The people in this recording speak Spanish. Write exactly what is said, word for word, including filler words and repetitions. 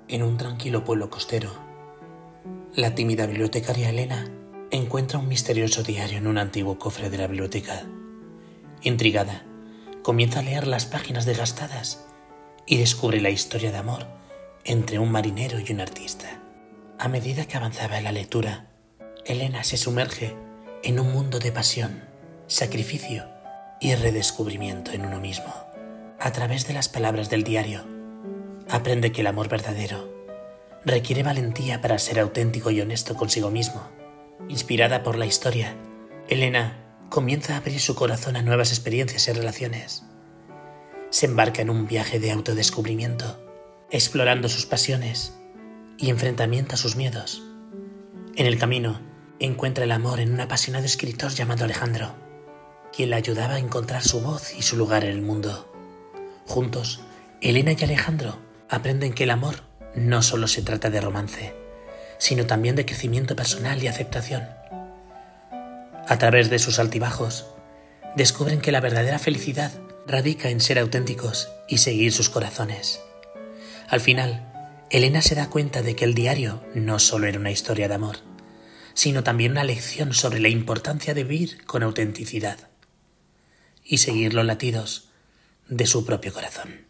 En un tranquilo pueblo costero, la tímida bibliotecaria Elena encuentra un misterioso diario en un antiguo cofre de la biblioteca. Intrigada, comienza a leer las páginas desgastadas y descubre la historia de amor entre un marinero y un artista. A medida que avanzaba en la lectura, Elena se sumerge en un mundo de pasión, sacrificio y redescubrimiento en uno mismo. A través de las palabras del diario, aprende que el amor verdadero requiere valentía para ser auténtico y honesto consigo mismo. Inspirada por la historia, Elena comienza a abrir su corazón a nuevas experiencias y relaciones. Se embarca en un viaje de autodescubrimiento, explorando sus pasiones y enfrentamiento a sus miedos. En el camino, encuentra el amor en un apasionado escritor llamado Alejandro, quien la ayudaba a encontrar su voz y su lugar en el mundo. Juntos, Elena y Alejandro aprenden que el amor no solo se trata de romance, sino también de crecimiento personal y aceptación. A través de sus altibajos, descubren que la verdadera felicidad radica en ser auténticos y seguir sus corazones. Al final, Elena se da cuenta de que el diario no solo era una historia de amor, sino también una lección sobre la importancia de vivir con autenticidad y seguir los latidos de su propio corazón.